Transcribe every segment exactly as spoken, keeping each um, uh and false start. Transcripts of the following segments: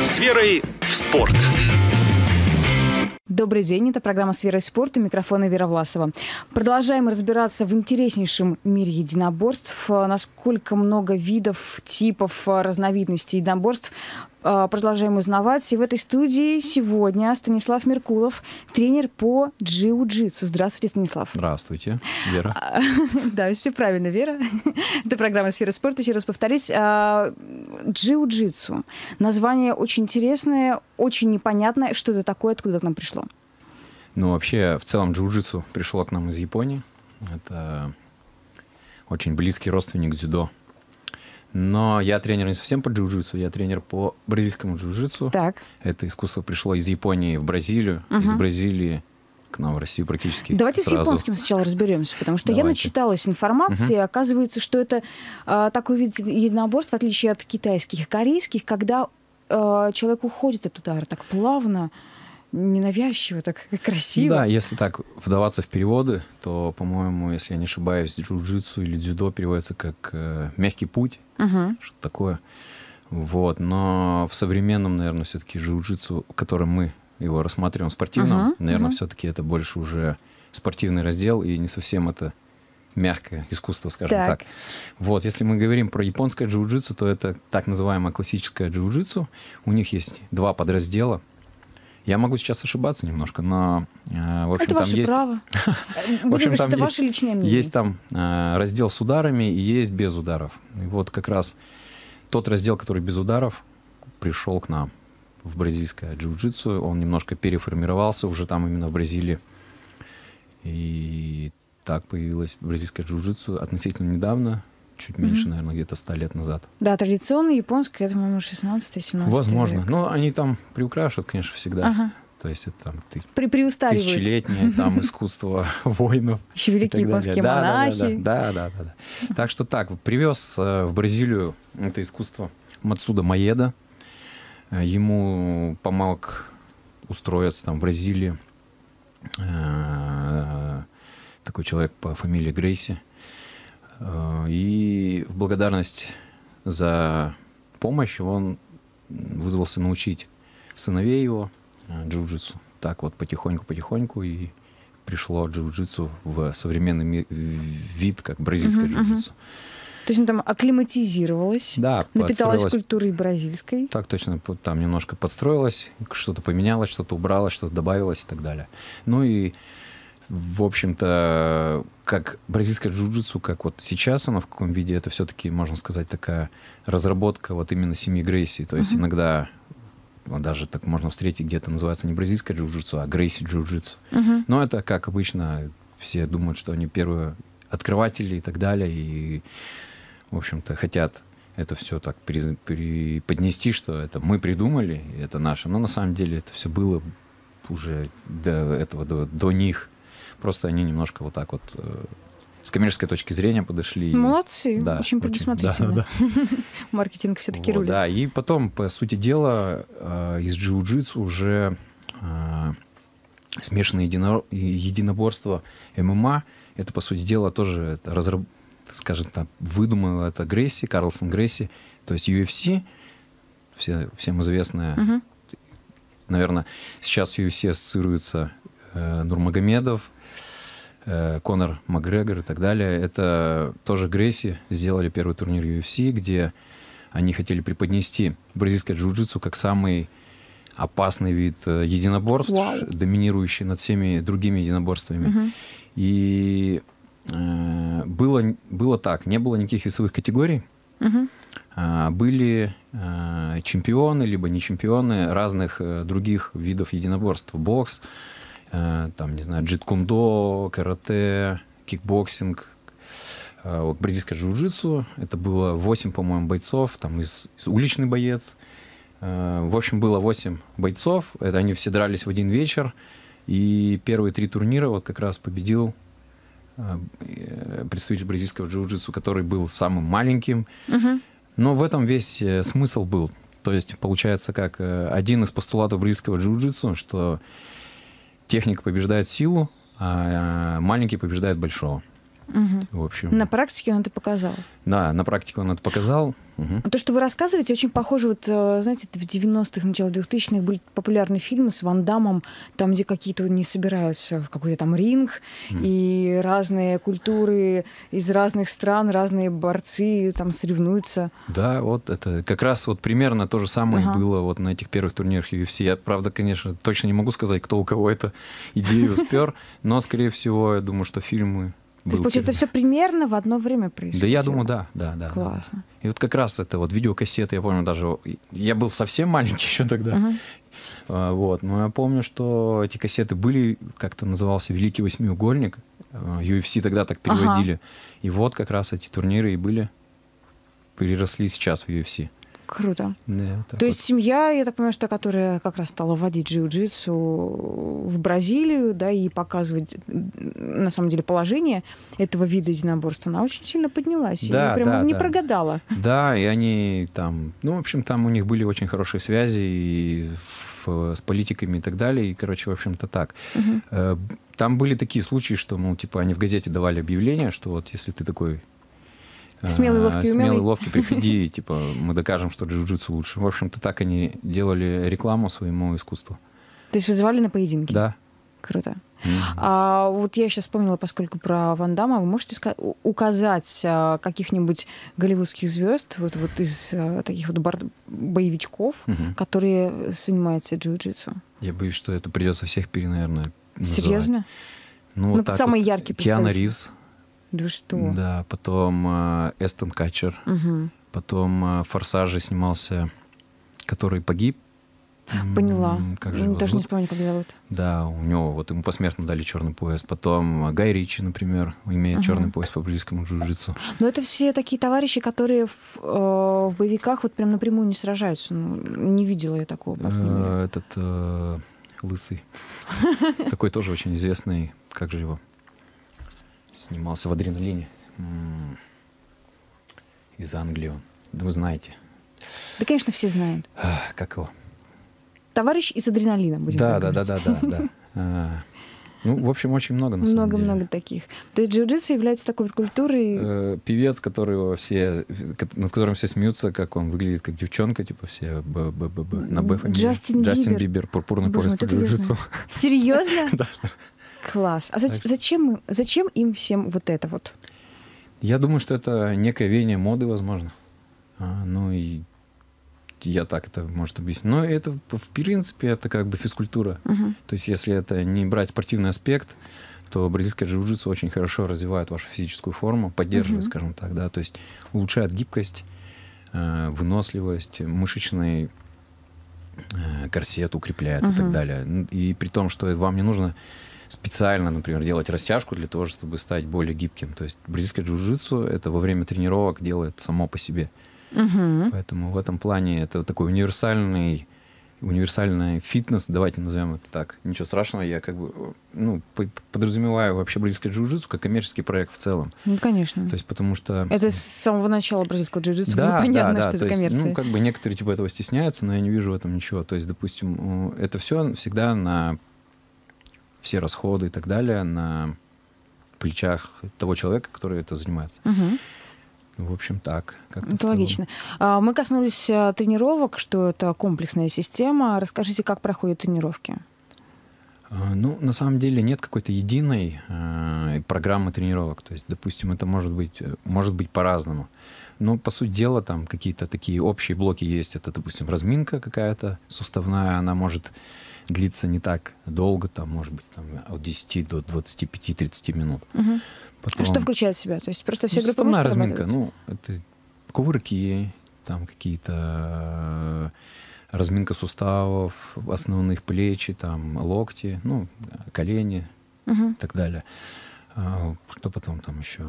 С верой в спорт. Добрый день, это программа «С верой в спорт», у микрофона Вера Власова. Продолжаем разбираться в интереснейшем мире единоборств. Насколько много видов, типов, разновидностей единоборств продолжаем узнавать. И в этой студии сегодня Станислав Меркулов, тренер по джиу-джитсу. Здравствуйте, Станислав. Здравствуйте, Вера. Да, все правильно, Вера. Это программа «Сфера спорта». Еще раз повторюсь. Джиу-джитсу. Название очень интересное, очень непонятное. Что это такое, откуда к нам пришло? Ну, вообще, в целом, джиу-джитсу пришло к нам из Японии. Это очень близкий родственник дзюдо. Но я тренер не совсем по джиу-джитсу, я тренер по бразильскому джиу-джитсу. Так. Это искусство пришло из Японии в Бразилию, угу. из Бразилии к нам в Россию практически Давайте сразу. с японским сначала разберемся, потому что Давайте. я начиталась информации, угу. и оказывается, что это а, такой вид единоборств, в отличие от китайских и корейских, когда а, человек уходит от удара так плавно, ненавязчиво, так красиво. Да, если так вдаваться в переводы, то, по-моему, если я не ошибаюсь, джиу-джитсу или дзюдо переводится как э, мягкий путь, угу. что-то такое. Вот. Но в современном, наверное, все-таки джиу-джитсу, которым мы его рассматриваем спортивном, угу. наверное, угу. все-таки это больше уже спортивный раздел, и не совсем это мягкое искусство, скажем так. так. Вот, если мы говорим про японское джиу-джитсу, то это так называемое классическое джиу-джитсу. У них есть два подраздела. Я могу сейчас ошибаться немножко, но э, в общем это там ваше есть. право. В общем, там это есть, ваше личное мнение. Есть там э, раздел с ударами и есть без ударов. И вот как раз тот раздел, который без ударов, пришел к нам в бразильское джиу-джитсу. Он немножко переформировался уже там именно в Бразилии. И так появилось бразильское джиу-джитсу относительно недавно. Чуть меньше, mm-hmm. наверное, где-то ста лет назад. Да, традиционно японское, это, по-моему, шестнадцатый-семнадцатый Возможно. век. Но они там приукрашивают, конечно, всегда. Ага. То есть это там ты, При, тысячелетнее там искусство воинов. Еще великие японские да, монахи. Да, да, да, да, да. Так что так, привез в Бразилию это искусство Мацуда Маеда. Ему помог устроиться там в Бразилии такой человек по фамилии Грейси. И в благодарность за помощь он вызвался научить сыновей его джиу-джитсу. Так вот потихоньку-потихоньку и пришло джиу-джитсу в современный вид, как бразильское uh-huh, джиу-джитсу. Uh-huh. То есть он там акклиматизировалась, да, напиталась культурой бразильской. Так точно, там немножко подстроилась, что-то поменялось, что-то убралось, что-то добавилось и так далее. Ну и в общем-то, как бразильское джиу-джитсу, как вот сейчас оно в каком виде, это все-таки, можно сказать, такая разработка вот именно семьи Грейси. То есть uh-huh. иногда вот даже так можно встретить, где-то называется не бразильское джиу-джитсу, а Грейси джиу-джитсу. Uh-huh. Но это, как обычно, все думают, что они первые открыватели и так далее, и, в общем-то, хотят это все так преподнести, что это мы придумали, и это наше. Но на самом деле это все было уже до этого, до, до них. Просто они немножко вот так вот э, с коммерческой точки зрения подошли. Молодцы, да, очень предусмотрительно. Да, да. Маркетинг все-таки вот, рулит. Да, и потом, по сути дела, э, из джиу-джитсу уже э, смешанное едино... единоборство эм эм а. Это, по сути дела, тоже это разраб... скажем так, выдумал это Грейси, Карлсон Грейси, то есть ю эф си, все, всем известная. Uh-huh. Наверное, сейчас в ю эф си ассоциируется э, Нурмагомедов, э, Конор Макгрегор и так далее. Это тоже Грейси сделали первый турнир ю эф си, где они хотели преподнести бразильское джиу-джитсу как самый опасный вид э, единоборств, wow. доминирующий над всеми другими единоборствами. Uh-huh. И э, было, было так, не было никаких весовых категорий. Uh-huh. Были э, чемпионы, либо не чемпионы разных э, других видов единоборств. Бокс, э, там, не знаю, джит-кундо, карате, кикбоксинг, э, бразильское джиу-джитсу. Это было восемь, по-моему, бойцов, там из, из уличный боец. Э, в общем, было восемь бойцов. Это они все дрались в один вечер. И первые три турнира вот как раз победил э, представитель бразильского джиу-джитсу, который был самым маленьким. Uh-huh. Но в этом весь смысл был. То есть, получается, как один из постулатов бразильского джиу-джитсу, что техника побеждает силу, а маленький побеждает большого. Угу. В общем, на практике он это показал. Да, на практике он это показал. Угу. То, что вы рассказываете, очень похоже, вот, знаете, в девяностых, начало двухтысячных были популярные фильмы с Ван Даммом, там, где какие-то не собираются в какой-то там ринг, mm. и разные культуры из разных стран, разные борцы там соревнуются. Да, вот это как раз вот примерно то же самое ага. было вот на этих первых турнирах ю эф си. Я, правда, конечно, точно не могу сказать, кто у кого эту идею спер, но, скорее всего, я думаю, что фильмы... То есть, получается, это все примерно в одно время происходило? Да, я думаю, да, да, да. Классно. Да. И вот как раз это вот видеокассеты, я помню даже, я был совсем маленький еще тогда, uh-huh. а, вот, но я помню, что эти кассеты были, как-то назывался «Великий восьмиугольник», ю эф си тогда так переводили, uh-huh. и вот как раз эти турниры и были, переросли сейчас в ю эф си. Круто. Да, То вот. есть семья, я так понимаю, что которая как раз стала вводить джиу-джитсу в Бразилию, да, и показывать, на самом деле, положение этого вида единоборства, она очень сильно поднялась. Да, и прям да, не да. прогадала. Да, и они там, ну, в общем, там у них были очень хорошие связи и в, с политиками и так далее, и, короче, в общем-то, так. Угу. Там были такие случаи, что, мол, типа, они в газете давали объявление, что вот если ты такой... Смелый, ловкий, Смелый, умелый. ловкий, приходи, типа, мы докажем, что джиу-джитсу лучше. В общем-то, так они делали рекламу своему искусству. То есть вызывали на поединки? Да. Круто. Mm-hmm. А вот я сейчас вспомнила, поскольку про Ван Дамма, вы можете указать каких-нибудь голливудских звезд, вот, вот из таких вот бар- боевичков, mm-hmm. которые занимаются джиу-джитсу? Я боюсь, что это придется всех, наверное, называть. Серьезно? Ну, ну вот так самый вот. яркий Киану Ривз. Да что? Да, потом э, Эстон Катчер, угу. потом э, в «Форсаже» снимался, который погиб. Поняла. Как же его Даже зовут? не вспомню, как зовут. Да, у него вот ему посмертно дали черный пояс. Потом Гай Ричи, например, имеет угу. черный пояс по бразильскому джиу-джитсу. Но это все такие товарищи, которые в, э, в боевиках вот прям напрямую не сражаются. Ну, не видела я такого. Э, этот э, лысый. Такой тоже очень известный. Как же его? Снимался в «Адреналине». М-м- из Англии он. Да вы знаете. Да, конечно, все знают. А, как его? Товарищ из «Адреналина», будем да, так да, да, да, да, да. А, ну, в общем, очень много, на самом деле. Много-много таких. То есть джиу-джитсу является такой вот культурой... Э, певец, которого все, над которым все смеются, как он выглядит, как девчонка, типа все Б, Б, Б, Б, на Б фамилия. Джастин Бибер. Джастин Бибер, пурпурный пояс по джиу-джитсу. Серьезно? Да. Класс. А зач- зачем, зачем им всем вот это вот? Я думаю, что это некое веяние моды, возможно. А, ну и я так это, может, объяснить. Но это, в принципе, это как бы физкультура. Uh-huh. То есть если это не брать спортивный аспект, то бразильское джиу-джитсу очень хорошо развивает вашу физическую форму, поддерживает, uh-huh. скажем так, да, то есть улучшает гибкость, выносливость, мышечный корсет укрепляет uh-huh. и так далее. И при том, что вам не нужно специально, например, делать растяжку для того, чтобы стать более гибким. То есть бразильское джиу-джитсу это во время тренировок делает само по себе. Uh-huh. Поэтому в этом плане это такой универсальный, универсальный фитнес, давайте назовем это так. Ничего страшного, я как бы ну, подразумеваю вообще бразильское джиу-джитсу как коммерческий проект в целом. Ну, конечно. То есть потому что... Это с самого начала бразильского джиу-джитсу да, было понятно, да, да, что это есть, коммерция. Ну, как бы некоторые типа этого стесняются, но я не вижу в этом ничего. То есть, допустим, это все всегда на все расходы и так далее на плечах того человека, который это занимается. Угу. В общем, так. Это логично. Мы коснулись тренировок, что это комплексная система. Расскажите, как проходят тренировки? Ну, на самом деле нет какой-то единой э, программы тренировок. То есть, допустим, это может быть, может быть по-разному. Но, по сути дела, там какие-то такие общие блоки есть. Это, допустим, разминка какая-то суставная. Она может длиться не так долго, там, может быть, там, от десяти до двадцати пяти тридцати минут. Угу. Потом... А что включает в себя? То есть просто все ну, группы мышц разминка. Ну, это кувырки, там какие-то разминка суставов, основных плечи, там локти, ну, колени угу. и так далее. А, что потом там еще?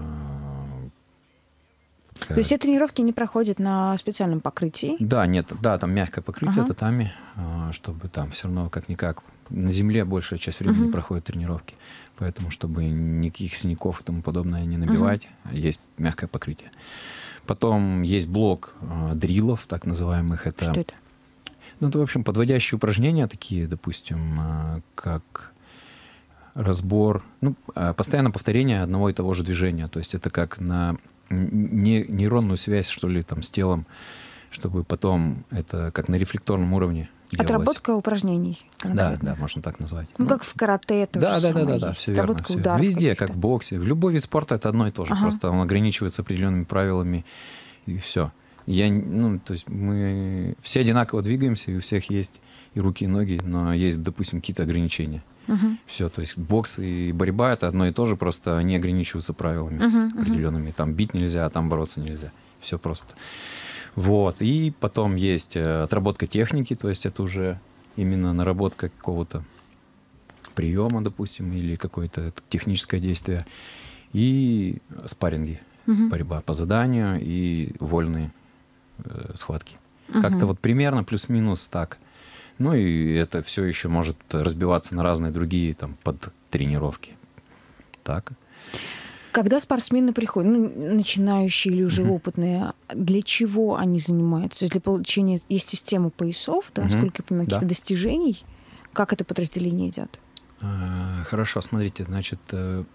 То есть все тренировки не проходят на специальном покрытии? Да, нет, да, там мягкое покрытие ага. татами, чтобы там все равно как-никак на земле большая часть времени uh-huh. проходят тренировки. Поэтому, чтобы никаких синяков и тому подобное не набивать, uh-huh. есть мягкое покрытие. Потом есть блок э, дрилов, так называемых. Это, что это? Ну, это, в общем, подводящие упражнения такие, допустим, э, как разбор, ну, постоянно повторение одного и того же движения. То есть это как на не, нейронную связь, что ли, там, с телом, чтобы потом это как на рефлекторном уровне делалось. Отработка упражнений. Да, да, можно так назвать. Ну, ну как в карате тоже да, самое да, да, да, есть. все верно. Все. Везде, как в боксе. В любой вид спорта это одно и то же. Ага. Просто он ограничивается определенными правилами, и все. Я, ну, то есть мы все одинаково двигаемся, и у всех есть и руки, и ноги, но есть, допустим, какие-то ограничения. Uh-huh. Все, то есть бокс и борьба — это одно и то же, просто они ограничиваются правилами uh-huh, определенными. Uh-huh. Там бить нельзя, а там бороться нельзя. Все просто. Вот. И потом есть отработка техники, то есть это уже именно наработка какого-то приема, допустим, или какое-то техническое действие. И спарринги, uh-huh. борьба по заданию и вольные э, схватки. Uh-huh. Как-то вот примерно плюс-минус так. Ну и это все еще может разбиваться на разные другие там подтренировки. Так. Когда спортсмены приходят, ну, начинающие или уже uh-huh. опытные, для чего они занимаются? То есть для получения есть система поясов, да, uh-huh. сколько я понимаю, каких-то да. достижений? Как это подразделение идет? А, хорошо, смотрите, значит, э,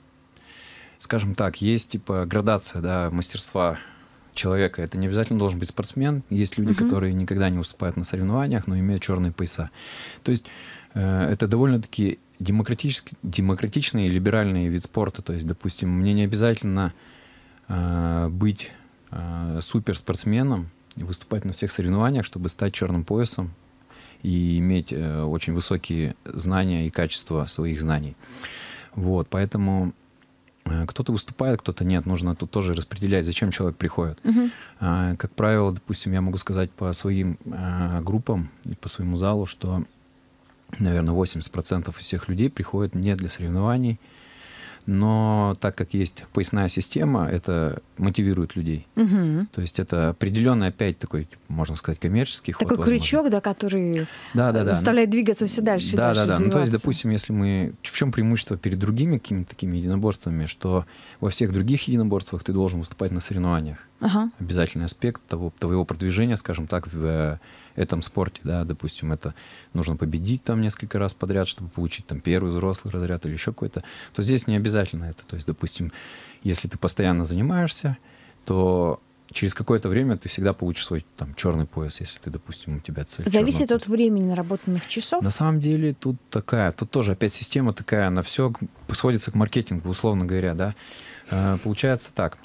скажем так, есть типа градация, да, мастерства человека. Это не обязательно должен быть спортсмен. Есть люди, uh-huh. которые никогда не выступают на соревнованиях, но имеют черные пояса. То есть э, это довольно-таки демократичный и либеральный вид спорта. То есть, допустим, мне не обязательно э, быть э, суперспортсменом и выступать на всех соревнованиях, чтобы стать черным поясом и иметь э, очень высокие знания и качество своих знаний. Вот, поэтому кто-то выступает, кто-то нет. Нужно тут тоже распределять, зачем человек приходит. Uh-huh. А, как правило, допустим, я могу сказать по своим а, группам и по своему залу, что, наверное, восемьдесят процентов всех людей приходят не для соревнований, но так как есть поясная система, это мотивирует людей. Uh-huh. То есть это определенный, опять такой, можно сказать, коммерческий такой ход. Такой крючок, да, который да, да, да. заставляет двигаться все дальше и да, дальше да, да. развиваться. Ну, то есть, допустим, если мы... В чем преимущество перед другими какими-то такими единоборствами, что во всех других единоборствах ты должен выступать на соревнованиях. Uh-huh. Обязательный аспект того, твоего продвижения, скажем так, в этом спорте, да, допустим, это нужно победить там несколько раз подряд, чтобы получить там первый взрослый разряд или еще какой-то, то здесь не обязательно это. То есть, допустим, если ты постоянно занимаешься, то через какое-то время ты всегда получишь свой там черный пояс, если ты, допустим, у тебя цель. Зависит от времени наработанных часов? На самом деле тут такая, тут тоже опять система такая, на все сводится к маркетингу, условно говоря, да. Получается так,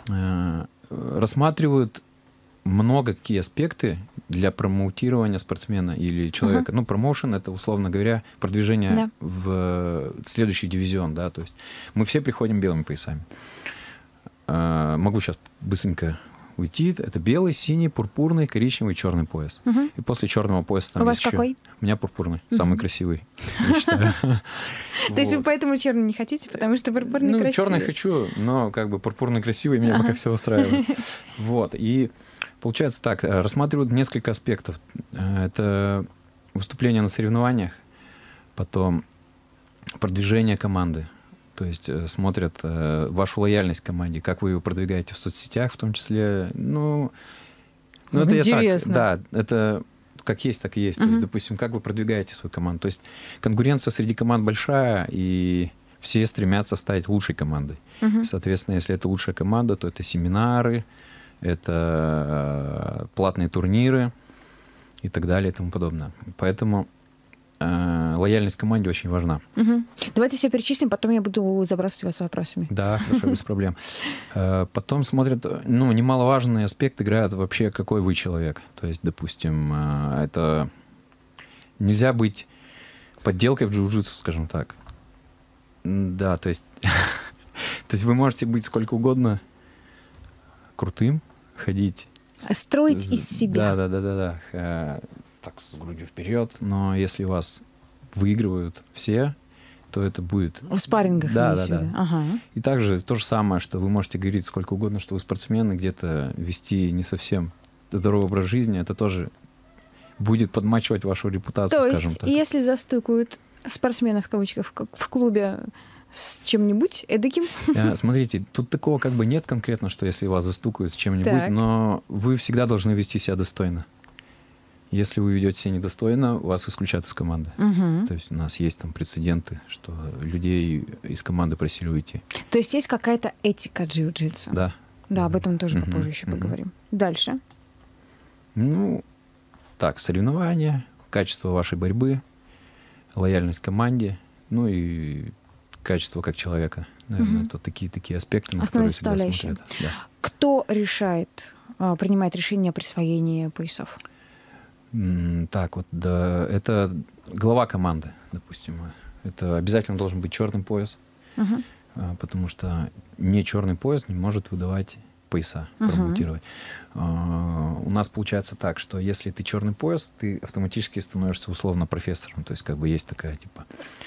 рассматривают много какие аспекты для промоутирования спортсмена или человека. Uh-huh. Ну, промоушен — это, условно говоря, продвижение yeah. в следующий дивизион, да, то есть мы все приходим белыми поясами. А, могу сейчас быстренько уйти. Это белый, синий, пурпурный, коричневый, черный пояс. Uh-huh. И после черного пояса там У есть вас какой? Еще... У меня пурпурный, uh-huh. самый красивый, я считаю. То есть вы поэтому черный не хотите, потому что пурпурный красивый? Ну, черный хочу, но как бы пурпурный красивый, меня пока все устраивает. Вот, и получается так, рассматривают несколько аспектов. Это выступление на соревнованиях, потом продвижение команды, то есть смотрят вашу лояльность к команде, как вы ее продвигаете в соцсетях в том числе. Ну, ну это интересно. Я так, да, это как есть, так и есть. Uh-huh. То есть, допустим, как вы продвигаете свою команду. То есть конкуренция среди команд большая, и все стремятся стать лучшей командой. Uh-huh. Соответственно, если это лучшая команда, то это семинары, это платные турниры и так далее и тому подобное. Поэтому э, лояльность команде очень важна. Угу. Давайте все перечислим, потом я буду забрасывать вас вопросами. Да, хорошо, без проблем. Потом смотрят, ну, немаловажный аспект играет вообще, какой вы человек. То есть, допустим, это нельзя быть подделкой в джиу-джитсу, скажем так. Да, то есть, то есть вы можете быть сколько угодно крутым, ходить. Строить из себя. Да, да, да, да, да. Так, с грудью вперед. Но если вас выигрывают все, то это будет... В спаррингах. Да, да, да. Ага. И также то же самое, что вы можете говорить сколько угодно, что вы спортсмены, где-то вести не совсем здоровый образ жизни, это тоже будет подмачивать вашу репутацию, то скажем есть, так. если застукают спортсменов, в кавычках, в клубе с чем-нибудь эдаким? Смотрите, тут такого как бы нет конкретно, что если вас застукают с чем-нибудь, так. но вы всегда должны вести себя достойно. Если вы ведете себя недостойно, вас исключат из команды. Угу. То есть у нас есть там прецеденты, что людей из команды просили уйти. То есть есть какая-то этика джиу-джитсу? Да. Да, об этом тоже Мгм, попозже еще мгм. поговорим. Дальше. Ну, так, соревнования, качество вашей борьбы, лояльность команде, ну и качество как человека. Наверное, Мгм. это такие, такие аспекты, на Основные которые всегда составляющие. смотрят. Да. Кто решает, а, принимает решение о присвоении поясов? М, Так, вот да, это глава команды, допустим. Это обязательно должен быть черный пояс, Мгм. а, потому что не черный пояс не может выдавать пояса, Мгм. промоутировать. А, У нас получается так, что если ты черный пояс, ты автоматически становишься условно профессором. То есть как бы есть такая типа...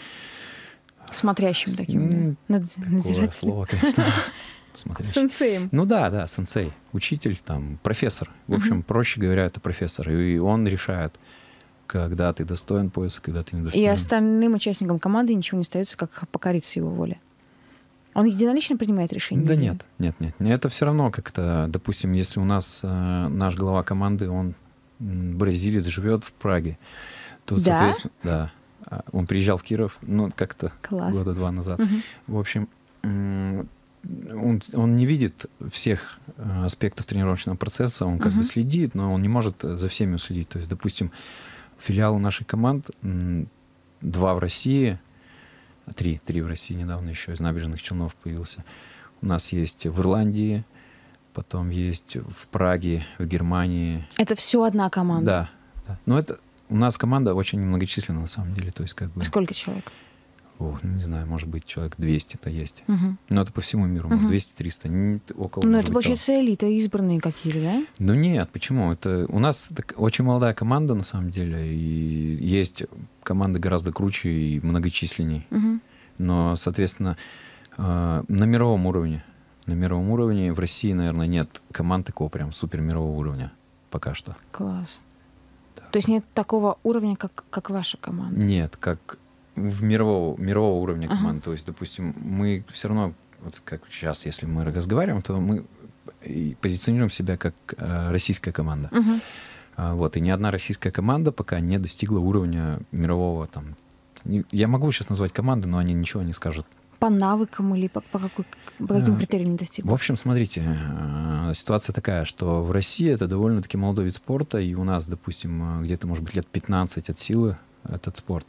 Смотрящим таким, да? М, Над- Такое надзирателем. слово, конечно. Смотришь. Сенсеем. Ну да, да, сенсей, учитель, там, профессор. В общем, Мгм. проще говоря, это профессор. И он решает, когда ты достоин пояса, когда ты И недостоин. остальным участникам команды ничего не остается, как покориться его воле. Он единолично принимает решение? Да или- нет, нет, нет. Это все равно как-то, допустим, если у нас э, наш глава команды, он м, бразилец, живет в Праге, то, Да? соответственно, да, а, он приезжал в Киров, ну, как-то Класс. года два назад. Мгм. В общем, м, он, он не видит всех э, аспектов тренировочного процесса, он как Мгм. бы следит, но он не может э, за всеми уследить. То есть, допустим, филиалы нашей команд, м, два в России, три, три в России недавно еще из Набережных Челнов появился. У нас есть в Ирландии, потом есть в Праге, в Германии. Это все одна команда? Да, да. Но это у нас команда очень многочисленная на самом деле. То есть как бы, Сколько человек? ох, ну, не знаю, может быть, человек двести-то есть. Мгм. Но это по всему миру, может, Мгм. двести-триста, не- около, Ну, может это, быть, того. получается, элита, избранные какие-то, да? Ну нет, почему? Это у нас так- очень молодая команда на самом деле, и есть команды гораздо круче и многочисленней. Мгм. Но, соответственно, э, на мировом уровне, на мировом уровне в России, наверное, нет команд такого прям супер мирового уровня пока что. Класс. Да. То есть нет такого уровня, как, как ваша команда? Нет, как в мирового, мирового уровня Ага. команд. То есть, допустим, мы все равно, вот как сейчас, если мы разговариваем, то мы и позиционируем себя как э, российская команда. Мгм. А, Вот, и ни одна российская команда пока не достигла уровня мирового там. не- Я могу сейчас назвать команды, но они ничего не скажут. По навыкам или по, по, какой- по каким А, критериям не В достигла? общем, смотрите, э, ситуация такая, что в России это довольно-таки молодой вид спорта, и у нас, допустим, э, где-то, может быть, лет пятнадцать от силы этот спорт.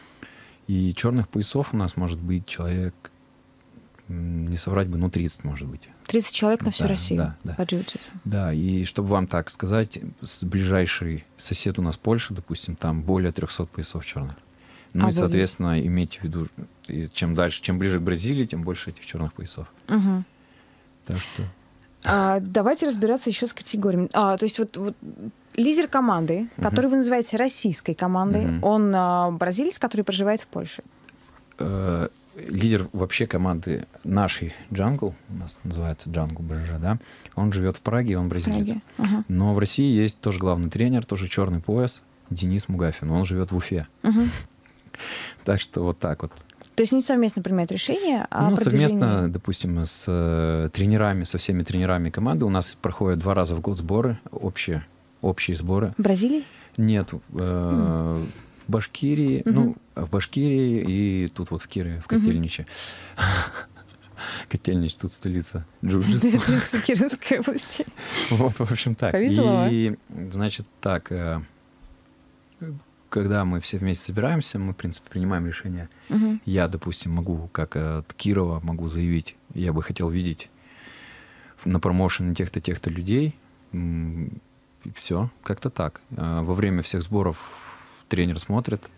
И черных поясов у нас может быть человек, м, не соврать бы, ну, тридцать, может быть. тридцать человек на всю Да, Россию да, да. по джиу-джитсу. Да, и чтобы вам так сказать, с- ближайший сосед у нас Польша, допустим, там более трехсот поясов черных. Ну и, Обалдеть. соответственно, имейте в виду, и чем дальше, чем ближе к Бразилии, тем больше этих черных поясов. Мгм. Так что... А, давайте разбираться еще с категориями. А, то есть вот, вот лидер команды, Мгм. который вы называете российской командой, Мгм. он а, бразилец, который проживает в Польше. э, лидер вообще команды нашей Jungle, у нас называется Jungle БЖ, да, он живет в Праге, он бразилец. Праге. Ага. Но в России есть тоже главный тренер, тоже черный пояс, Денис Мугафин, он живет в Уфе. Мгм. Так что вот так вот. То есть не совместно принимают решения, а ну, продвижение- совместно, допустим, с э, тренерами, со всеми тренерами команды у нас проходят два раза в год сборы, общие, общие сборы. В Бразилии? Нет, э, в Башкирии, Мгм. ну, в Башкирии и тут вот в Кирове, в Котельниче. Котельнич, тут столица джиу-джитсу. Джиу-джитсу Кировской области. Вот, в общем, так. Повезло. И, значит, так, э, когда мы все вместе собираемся, мы, в принципе, принимаем решение. Мгм. Я, допустим, могу, как от Кирова, могу заявить, я бы хотел видеть на промоушене тех-то, тех-то людей. Все, как-то так. А Во время всех сборов тренер смотрит,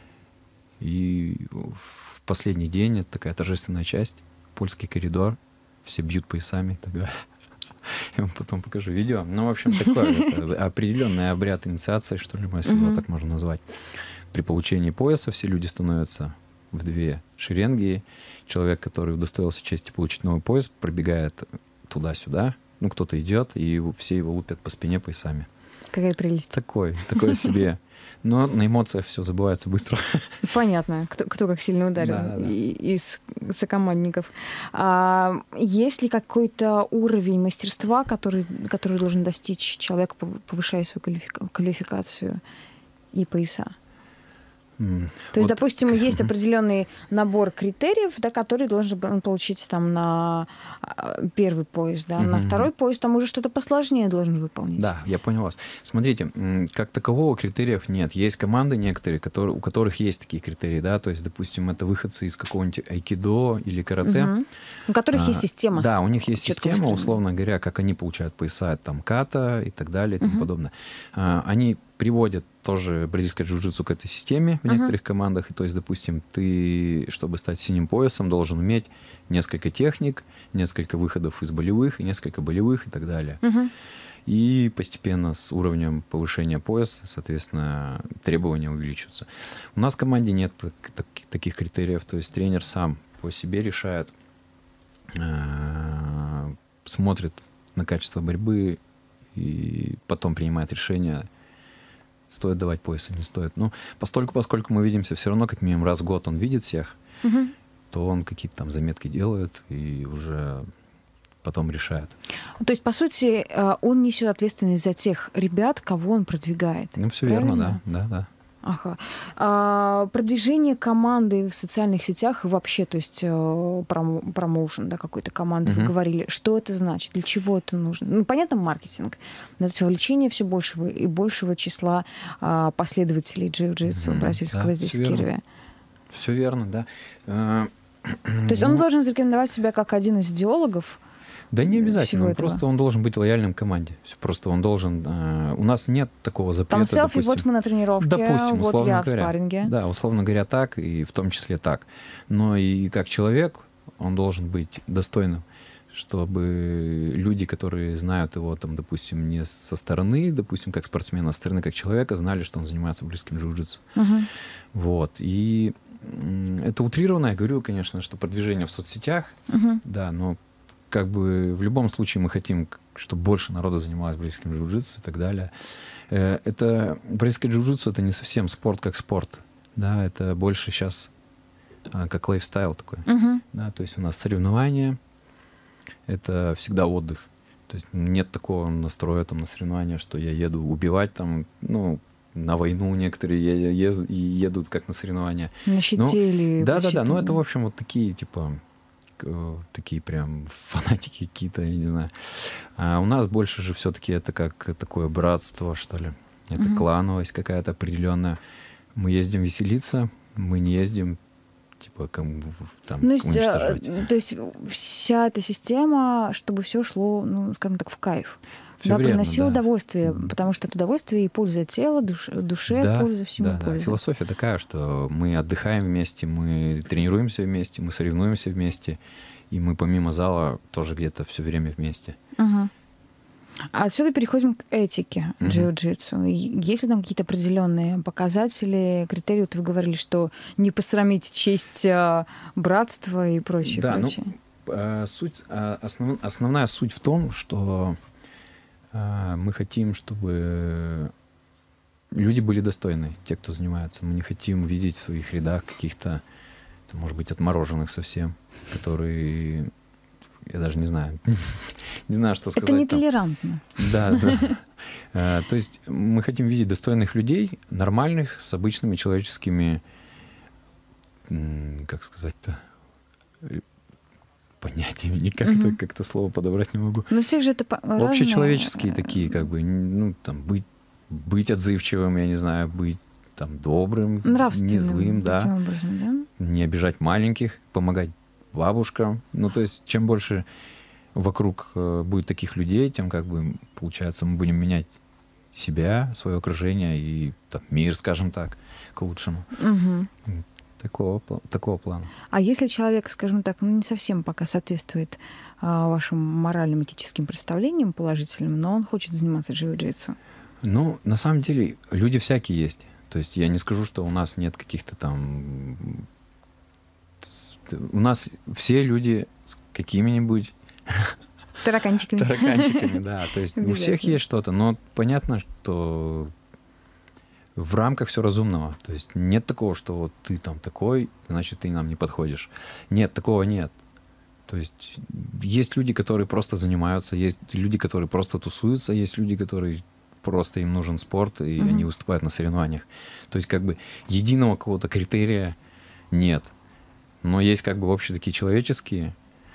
и в последний день, это такая торжественная часть, польский коридор, все бьют поясами и так далее. Я вам потом покажу видео. Ну, в общем, такой это определенный обряд инициации, что ли, если его Мгм. так можно назвать. При получении пояса все люди становятся в две шеренги. Человек, который удостоился чести получить новый пояс, пробегает туда-сюда. Ну, кто-то идет, и все его лупят по спине поясами. Какая прелесть. Такой, такой себе. Но на эмоциях все забывается быстро. Понятно, кто, кто как сильно ударил да, да, да. из сокомандников. А есть ли какой-то уровень мастерства, который, который должен достичь человек, повышая свою квалификацию и пояса? Mm. То есть, вот. допустим, есть определенный набор критериев, да, который должен он получить там на первый пояс, да, mm-hmm. на второй пояс там уже что-то посложнее должен выполнить. Да, я понял вас. Смотрите, как такового критериев нет. Есть команды некоторые, которые, у которых есть такие критерии, да, то есть, допустим, это выходцы из какого-нибудь айкидо или карате. Mm-hmm. У которых а, есть система. Да, у них есть система, условно говоря, как они получают пояса, там, ката и так далее и тому mm-hmm. подобное. А, они приводят тоже бразильское джиу-джитсу к этой системе в uh-huh. некоторых командах. И, то есть, допустим, ты, чтобы стать синим поясом, должен уметь несколько техник, несколько выходов из болевых, и несколько болевых и так далее. Uh-huh. И постепенно с уровнем повышения пояса, соответственно, требования увеличиваются. У нас в команде нет таких критериев. То есть тренер сам по себе решает, смотрит на качество борьбы и потом принимает решение, стоит давать пояс или не стоит. Ну, постольку, поскольку мы видимся все равно, как минимум раз в год он видит всех, угу. то он какие-то там заметки делает и уже потом решает. То есть, по сути, он несет ответственность за тех ребят, кого он продвигает. Ну, все верно, да, да, да. Ага. А продвижение команды в социальных сетях и вообще, то есть промо, промоушен, да, какой-то команды, uh-huh. вы говорили, что это значит, для чего это нужно? Ну, понятно, маркетинг. Это вовлечение все большего и большего числа а, последователей джиу-джитсу uh-huh. бразильского да, здесь, в Кирове. Все верно, да. То есть он должен зарекомендовать себя как один из идеологов? Да не обязательно, просто он должен быть лояльным команде. Просто он должен... Э, у нас нет такого запрета. Там селфи, допустим, вот мы на тренировке, допустим, вот условно я говоря, в спарринге. Да, условно говоря, так, и в том числе так. Но и как человек он должен быть достойным, чтобы люди, которые знают его, там, допустим, не со стороны, допустим, как спортсмена, а со стороны как человека, знали, что он занимается близким джиу-джитсу. Угу. Вот. И это утрированно, я говорю, конечно, что продвижение в соцсетях, угу. да, но как бы в любом случае мы хотим, чтобы больше народа занималось бразильским джиу-джитсу и так далее. Это бразильское джиу-джитсу — это не совсем спорт как спорт, да, это больше сейчас как лайфстайл такой, uh-huh. да, то есть у нас соревнования, это всегда отдых, то есть нет такого настроя там на соревнования, что я еду убивать там, ну, на войну некоторые едут как на соревнования. На щите ну, или... Да-да-да, ну это, в общем, вот такие, типа... такие прям фанатики какие-то, я не знаю. А у нас больше же все-таки это как такое братство, что ли. Это mm-hmm. клановость какая-то определенная. Мы ездим веселиться, мы не ездим типа кому, там, ну, уничтожать. То есть вся эта система, чтобы все шло, ну, скажем так, в кайф. Все да, время, приносило да. удовольствие, потому что это удовольствие и польза телу, душ, душе, да, польза всему да, польза. Да. Философия такая, что мы отдыхаем вместе, мы тренируемся вместе, мы соревнуемся вместе, и мы помимо зала тоже где-то все время вместе. Угу. А отсюда переходим к этике угу. джиу-джитсу. Есть ли там какие-то определенные показатели, критерии? Вот вы говорили, что не посрамить честь братства и прочее. Да, прочее. Ну, суть, основ, основная суть в том, что мы хотим, чтобы люди были достойны, те, кто занимается. Мы не хотим видеть в своих рядах каких-то, может быть, отмороженных совсем, которые, я даже не знаю, не знаю, что сказать. Это нетолерантно. Да, да. То есть мы хотим видеть достойных людей, нормальных, с обычными человеческими, как сказать-то, понятиями, никак угу. -то, как-то слово подобрать не могу. Но всех же это разные... Общечеловеческие такие, как бы, ну, там, быть, быть отзывчивым, я не знаю, быть там добрым, не злым, да. Таким образом, да. Не обижать маленьких, помогать бабушкам. Ну, то есть, чем больше вокруг будет таких людей, тем, как бы, получается, мы будем менять себя, свое окружение и там, мир, скажем так, к лучшему. Угу. Такого, такого плана. А если человек, скажем так, ну, не совсем пока соответствует а, вашим моральным, этическим представлениям положительным, но он хочет заниматься джиу-джитсу? Ну, на самом деле, люди всякие есть. То есть я не скажу, что у нас нет каких-то там... У нас все люди с какими-нибудь Тараканчиками. Тараканчиками, да. То есть у всех есть что-то, но понятно, что в рамках все разумного. То есть нет такого, что вот ты там такой, значит, ты нам не подходишь. Нет, такого нет. То есть есть люди, которые просто занимаются, есть люди, которые просто тусуются, есть люди, которые просто им нужен спорт, и mm-hmm. они выступают на соревнованиях. То есть как бы единого какого-то критерия нет. Но есть как бы общие такие человеческие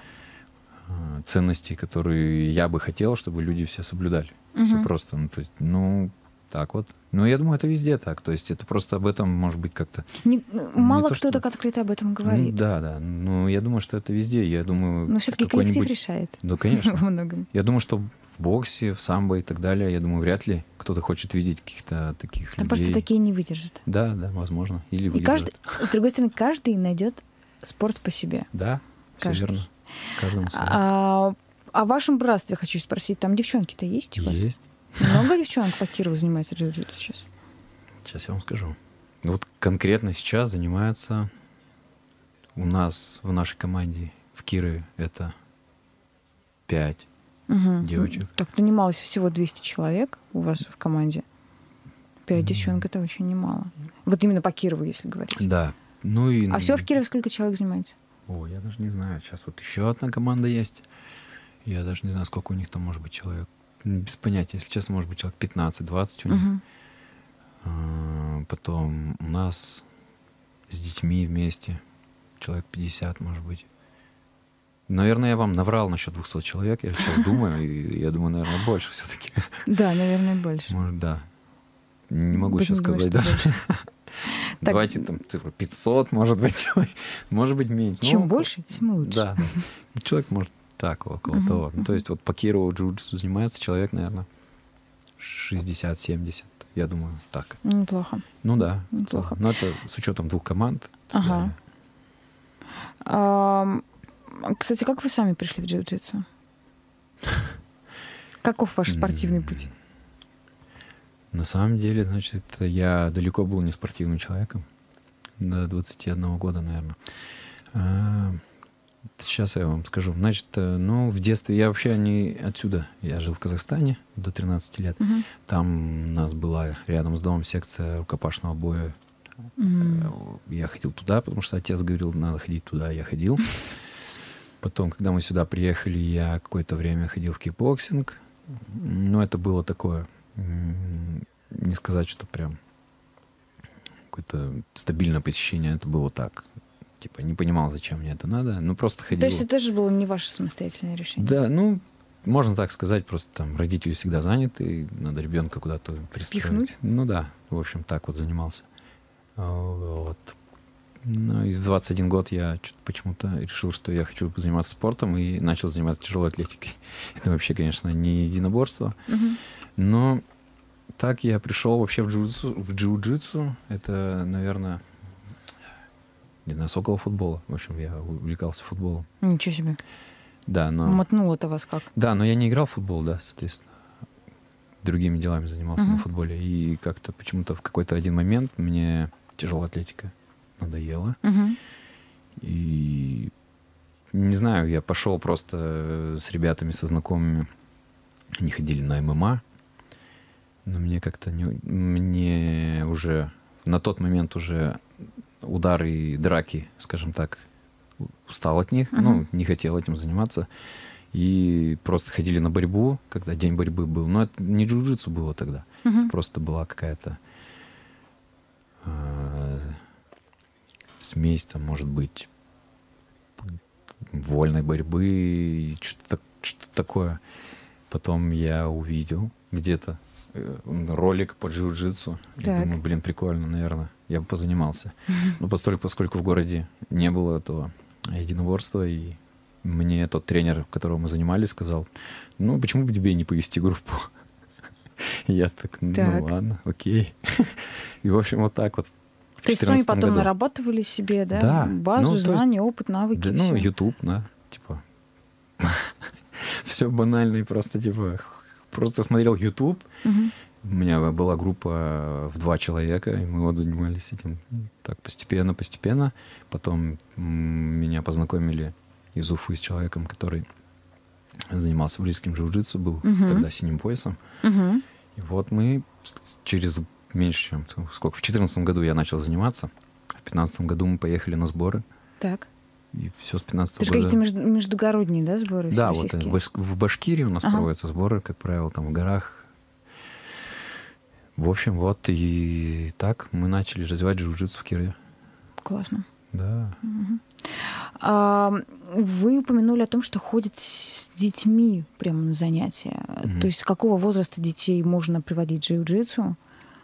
э, ценности, которые я бы хотел, чтобы люди все соблюдали. Mm-hmm. Все просто. Ну, то есть, ну, так вот. Но я думаю, это везде так. То есть это просто об этом, может быть, как-то... Не, мало не кто что... так открыто об этом говорит. Ну, да, да. Но я думаю, что это везде. Я думаю... Но все-таки коллектив решает. Ну, конечно. Во многом. Я думаю, что в боксе, в самбо и так далее, я думаю, вряд ли кто-то хочет видеть каких-то таких Там людей. просто такие не выдержат. Да, да, возможно. Или И каждый, с другой стороны, каждый найдет спорт по себе. Да, все верно. Каждому свое. А, о вашем братстве хочу спросить. Там девчонки-то есть у вас? Есть. Много девчонок по Кирову занимается джиу-джитсу сейчас? Сейчас я вам скажу. Вот конкретно сейчас занимается у нас в нашей команде в Кирове это пять угу. девочек. Так нанималось всего двести человек у вас в команде. Пять mm. девчонок — это очень немало. Вот именно по Кирову, если говорить. Да. Ну и... А всего в Кирове сколько человек занимается? О, я даже не знаю. Сейчас вот еще одна команда есть. Я даже не знаю, сколько у них там может быть человек. Без понятия. Если честно, может быть, человек пятнадцать-двадцать у них. Uh-huh. А, потом у нас с детьми вместе человек пятьдесят, может быть. Наверное, я вам наврал насчет двухсот человек. Я сейчас думаю, и я думаю, наверное, больше все-таки. Да, наверное, больше. Может, да. Не могу сейчас сказать, да. Давайте там цифру пятьсот, может быть, человек. Может быть, меньше. Чем больше, тем лучше. Да. Человек может так, около uh-huh, того. Uh-huh. Ну, то есть вот по Кирову джиу-джитсу занимается человек, наверное, шестьдесят-семьдесят. Я думаю, так. Неплохо. Ну да. Неплохо. Но это с учетом двух команд. Ага. А, кстати, как вы сами пришли в джиу-джитсу? Каков ваш спортивный путь? На самом деле, значит, я далеко был не спортивным человеком. До двадцати одного года, наверное. Сейчас я вам скажу. Значит, ну, в детстве я вообще не отсюда. Я жил в Казахстане до тринадцати лет. Uh-huh. Там у нас была рядом с домом секция рукопашного боя. Uh-huh. Я ходил туда, потому что отец говорил, надо ходить туда. Я ходил. Потом, когда мы сюда приехали, я какое-то время ходил в кикбоксинг. Но это было такое, не сказать, что прям какое-то стабильное посещение. Это было так. Типа, не понимал, зачем мне это надо. Ну, просто ходил. То есть это же было не ваше самостоятельное решение? Да, ну, можно так сказать. Просто там родители всегда заняты, надо ребенка куда-то пристроить. Спихнуть? Ну да, в общем, так вот занимался. Вот. Ну, и в двадцать один год я почему-то решил, что я хочу заниматься спортом, и начал заниматься тяжелой атлетикой. Это вообще, конечно, не единоборство. Угу. Но так я пришел вообще в джиу-джитсу. В джиу-джитсу. Это, наверное... Не знаю, с около футбола. В общем, я увлекался футболом. Ничего себе. Да, но... Мотнуло-то вас как? Да, но я не играл в футбол, да, соответственно. Другими делами занимался uh-huh. на футболе. И как-то почему-то в какой-то один момент мне тяжелая атлетика надоела. Uh-huh. И не знаю, я пошел просто с ребятами, со знакомыми. Они ходили на эм эм а. Но мне как-то не... Мне уже... На тот момент уже... удары и драки, скажем так, устал от них, uh-huh. ну, не хотел этим заниматься. И просто ходили на борьбу, когда день борьбы был. Но это не джиу-джитсу было тогда. Uh-huh. Просто была какая-то э, смесь, там, может быть, вольной борьбы и что-то, что-то такое. Потом я увидел где-то ролик по джиу-джитсу. И думаю, блин, прикольно, наверное. Я бы позанимался. Но постольку, поскольку в городе не было этого единоборства, и мне тот тренер, которого мы занимались, сказал, ну, почему бы тебе не повести группу? Я так, ну так. ладно, окей. И, в общем, вот так вот. То есть сами потом году. нарабатывали себе, да? Да. Базу, ну, знания, есть, опыт, навыки. Да, ну, YouTube, да, типа. Все банально и просто, типа, просто смотрел YouTube. Угу. У меня была группа в два человека, и мы вот занимались этим так постепенно, постепенно. Потом меня познакомили из Уфы с человеком, который занимался близким джиу-джитсу, был Мгм. тогда синим поясом. Мгм. И вот мы через меньше, чем сколько, в четырнадцатом году я начал заниматься, в пятнадцатом году мы поехали на сборы, Так. и все с пятнадцатого Это же года. какие-то между- междугородние, да, сборы Да, вот всероссийские? в Баш- в Башкирии у нас Ага. проводятся сборы, как правило, там в горах. В общем, вот и так мы начали развивать джиу-джитсу в Кирове. Классно. Да. А, Вы упомянули о том, что ходят с детьми прямо на занятия. Мгм. То есть с какого возраста детей можно приводить в джиу-джитсу?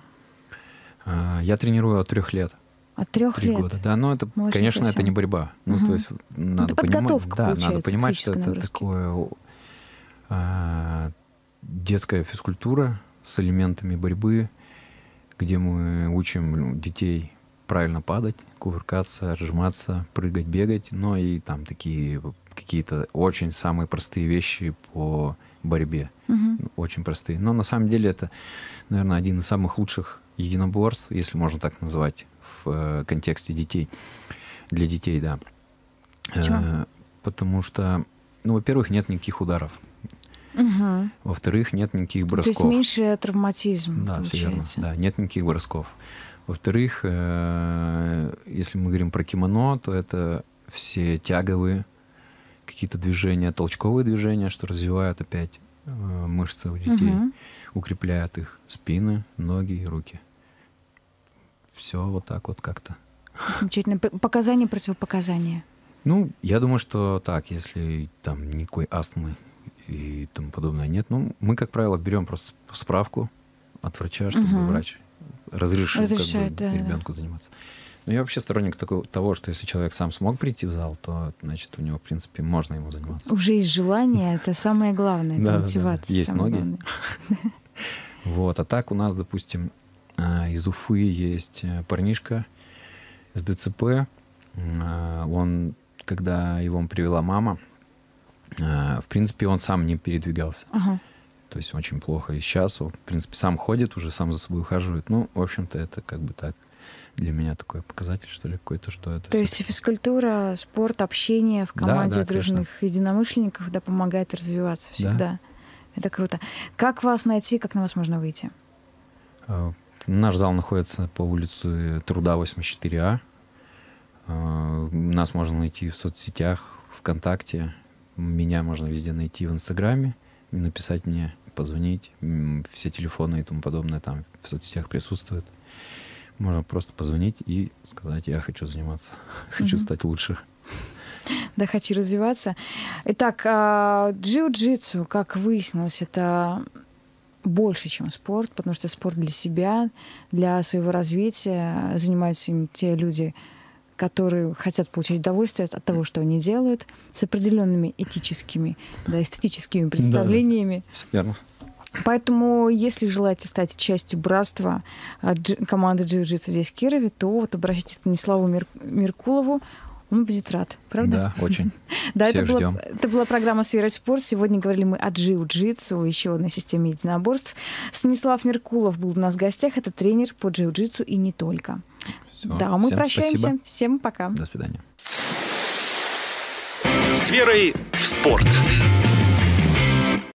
А, Я тренирую от трех лет. От трех Три лет. года. Да, но это, Ну, очень конечно, это совсем. не борьба. Ну, Мгм. то есть надо подготовка, понимать, да, надо получается, понимать, что физической это нагрузки. такое а, детская физкультура с элементами борьбы, где мы учим детей правильно падать, кувыркаться, отжиматься, прыгать, бегать, но и там такие какие-то очень самые простые вещи по борьбе. Мгм. Очень простые. Но на самом деле это, наверное, один из самых лучших единоборств, если можно так назвать, в э, контексте детей. Для детей, да. Почему? Э, потому что, ну, во-первых, нет никаких ударов. Мгм. Во-вторых, нет никаких То есть бросков. меньше травматизм Да, все верно. получается. Да, нет никаких бросков. Во-вторых, э, если мы говорим про кимоно, то это все тяговые какие-то движения, толчковые движения, что развивают опять э, мышцы у детей, Мгм. укрепляют их спины, ноги и руки. Все вот так вот как-то. Замечательно. П- Показания, противопоказания. Ну, я думаю, что так, если там никакой астмы и тому подобное нет, ну, мы, как правило, берем просто справку от врача, чтобы Мгм. врач разрешил как бы, Разрешает, да, да. ребенку заниматься. Но я вообще сторонник такого, того, что если человек сам смог прийти в зал, то, значит, у него, в принципе, можно ему заниматься. Уже есть желание, это самое главное, это Да-да-да. мотивация. Есть самое ноги. главное. Вот. А так у нас, допустим, а, из Уфы есть э, парнишка с ДЦП. А, Он, когда его привела мама, а, в принципе, он сам не передвигался. Ага. То есть очень плохо. И сейчас он, в принципе, сам ходит, уже сам за собой ухаживает. Ну, в общем-то, это как бы так для меня такой показатель, что ли, какой-то, что это... То есть физкультура, спорт, общение в Да, команде да, дружных единомышленников, да, помогает развиваться всегда. Это круто. Как вас найти, как на вас можно выйти? А, Наш зал находится по улице Труда, восемьдесят четыре А. А, Нас можно найти в соцсетях, ВКонтакте. Меня можно везде найти в Инстаграме, написать мне, позвонить. М, Все телефоны и тому подобное там в соцсетях присутствуют. Можно просто позвонить и сказать, я хочу заниматься, хочу Мгм. стать лучше. Да, хочу развиваться. Итак, а, джиу-джитсу, как выяснилось, это больше, чем спорт, потому что спорт для себя, для своего развития. Занимаются им те люди, которые хотят получать удовольствие от того, что они делают, с определенными этическими, да, эстетическими представлениями. Все верно. Поэтому, если желаете стать частью братства а, джи- команды джиу-джитсу здесь, в Кирове, то вот обращайтесь к Станиславу Мер- Меркулову. Он будет рад, правда? Да, очень. Да, Всех это была, ждем. это была программа «Сфера спорт». Сегодня говорили мы о джиу-джитсу, еще одной системе единоборств. Станислав Меркулов был у нас в гостях. Это тренер по джиу-джитсу и не только. Всё. Да, мы Всем прощаемся. спасибо. Всем пока. До свидания. С верой в спорт.